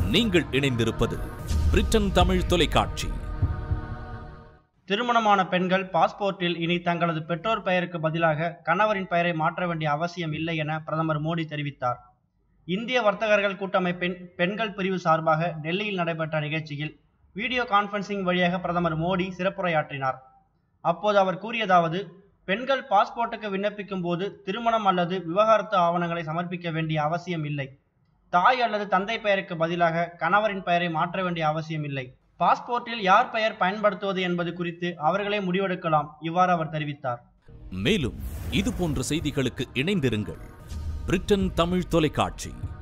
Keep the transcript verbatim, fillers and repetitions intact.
நீங்கள் இணைந்திருப்பது பிரிட்டன் தமிழ் தொலைக்காட்சி. திருமணமான பெண்கள் பாஸ்போர்ட்டில் இனி தங்களது பெற்றோர் பெயருக்கு பதிலாக கணவரின் பெயரை மாற்ற வேண்டிய அவசியம் இல்லை என பிரதமர் மோடி தெரிவித்தார். இந்திய வர்த்தகர்கள் கூட்டமைப்பின் பெண்கள் பிரிவு சார்பாக டெல்லியில் நடைபெற்ற நிகழ்ச்சியில் வீடியோ கான்பரன்சிங் வழியாக பிரதமர் மோடி சிறப்புரையாற்றினார். அப்போது அவர் கூறியதாவது: பெண்கள் பாஸ்போர்ட்டுக்கு விண்ணப்பிக்கும் போது திருமணம் அல்லது விவாகரத்து ஆவணங்களை சமர்ப்பிக்க வேண்டிய அவசியம் இல்லை. தாய் அல்லது தந்தை பெயருக்கு பதிலாக கணவரின் பெயரை மாற்ற வேண்டிய அவசியம் இல்லை. பாஸ்போர்ட்டில் யார் பெயர் பயன்படுத்துவது என்பது குறித்து அவர்களே முடிவெடுக்கலாம். இவ்வாறு அவர் தெரிவித்தார். மேலும் இது போன்ற செய்திகளுக்கு இணைந்திருங்கள். பிரிட்டன் தமிழ் தொலைக்காட்சி.